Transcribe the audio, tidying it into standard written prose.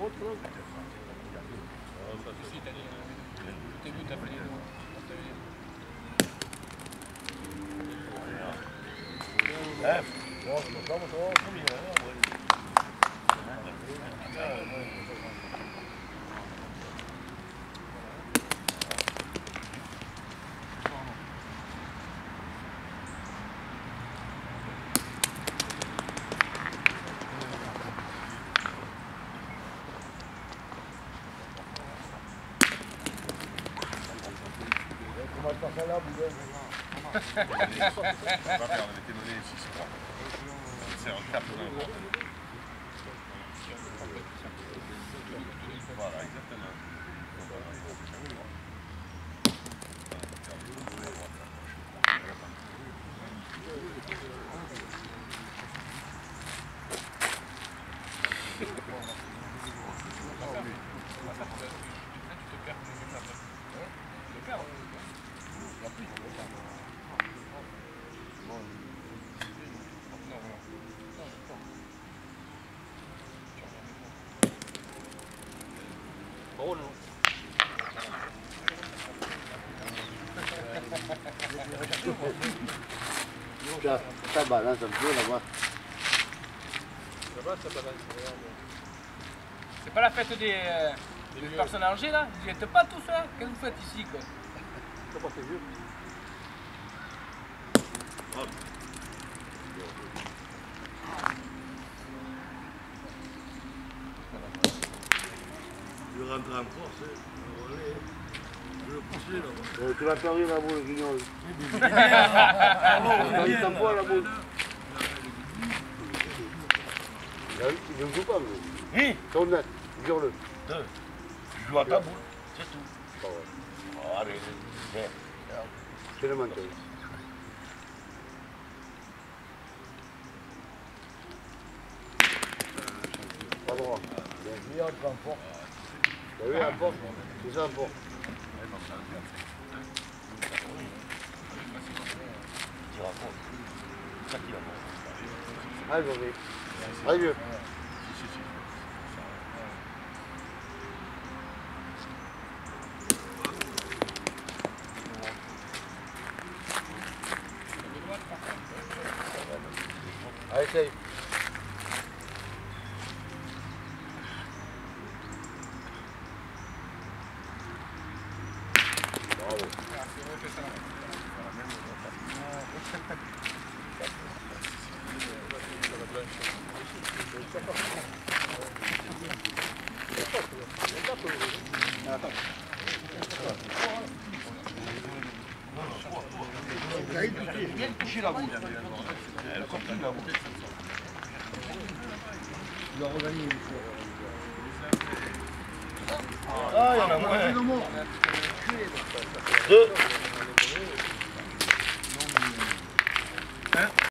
contre, là. Si, t'as dit. T'es vu, t'as pris les noms. Bon, ça va combien, on va passer là, vous voulez. On va faire, on avait été donné 6-3. C'est un cap de n'importe. Voilà, exactement. Oh non. Ça balance un peu là-bas. Là-bas, ça balance. C'est pas la fête des personnes âgées là? Vous n'y êtes pas tous là? Qu'est-ce que vous faites ici quoi? C'est pas c'est vieux. Je rentre en force, je le poussais là-bas. Tu vas perdre la boule, Guignol. Il t'en faut la boule. Il ne joue pas, lui. Oui. C'est honnête, jure-le. Je joue à ta boule, c'est tout. Oh, allez, viens. C'est le menteur. Pas droit. Il entre en force. T'as vu la porte? C'est ça la porte. Tu racontes. C'est ça qui raconte. Allez, José. Allez, vieux. Allez, essaye. Bravo. Viens toucher la boule. Elle continue la boule. Il a regagné une fois. Ah, il y en a moins. Deux.